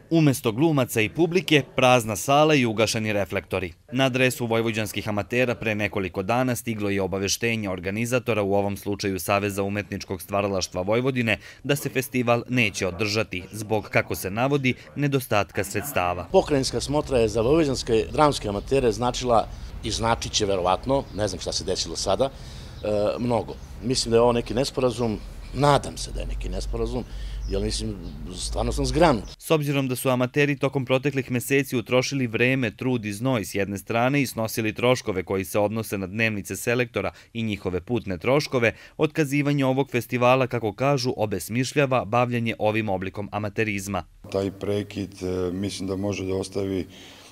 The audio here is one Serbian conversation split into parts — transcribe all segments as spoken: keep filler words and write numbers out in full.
Umesto glumaca i publike, prazna sala i ugašeni reflektori. Na adresu vojvođanskih amatera pre nekoliko dana stiglo je obaveštenje organizatora, u ovom slučaju Saveza umetničkog stvaralaštva Vojvodine, da se festival neće održati zbog, kako se navodi, nedostatka sredstava. Pokrajinska smotra je za vojvođanske dramske amatere značila i značit će verovatno, ne znam šta se desilo sada, mnogo. Mislim da je ovo neki nesporazum, nadam se da je neki nesporazum, jer mislim, stvarno sam zgranut. S obzirom da su amateri tokom proteklih meseci utrošili vreme, trud i znoj s jedne strane i snosili troškove koji se odnose na dnevnice selektora i njihove putne troškove, otkazivanje ovog festivala, kako kažu, obesmišljava bavljanje ovim oblikom amaterizma. Taj prekid mislim da može da ostavi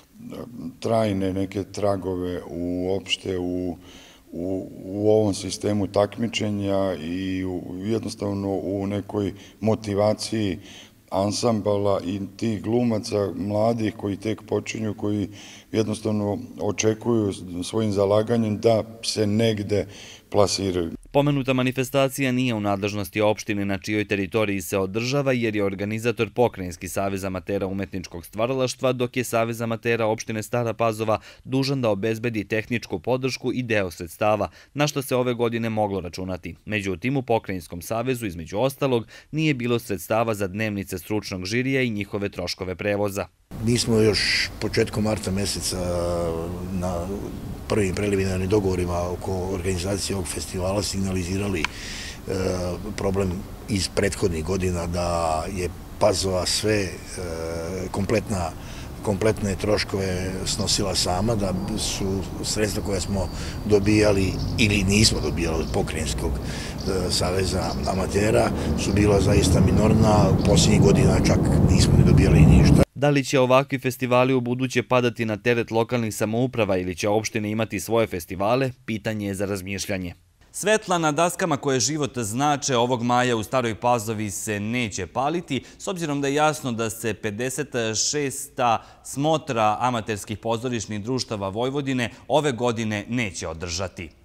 trajne neke tragove uopšte u U, u ovom sistemu takmičenja i u, jednostavno u nekoj motivaciji ansambala i tih glumaca mladih koji tek počinju, koji jednostavno očekuju svojim zalaganjem da se negde plasiraju. Pomenuta manifestacija nije u nadležnosti opštine na čijoj teritoriji se održava, jer je organizator Pokrajinski savez amatera umetničkog stvaralaštva, dok je Savez amatera opštine Stara Pazova dužan da obezbedi tehničku podršku i deo sredstava, na što se ove godine moglo računati. Međutim, u Pokrajinskom savezu, između ostalog, nije bilo sredstava za dnevnice stručnog žirija i njihove troškove prevoza. Mi smo još početkom marta meseca na prvim preliminarnim dogovorima oko organizacije ovog festivala signalizirali problem iz prethodnih godina da je Pazova sve kompletna kompletne troškove snosila sama, da su sredstva koje smo dobijali ili nismo dobijali od Pokrajinskog saveza amatera su bila zaista minorna, u posljednjih godina čak nismo ne dobijali ništa. Da li će ovakvi festivali u buduće padati na teret lokalnih samouprava ili će opštine imati svoje festivale, pitanje je za razmišljanje. Svetla na daskama koje život znače ovog maja u Staroj Pazovi se neće paliti, s obzirom da je jasno da se pedeset šesta smotra amaterskih pozorišnih društava Vojvodine ove godine neće održati.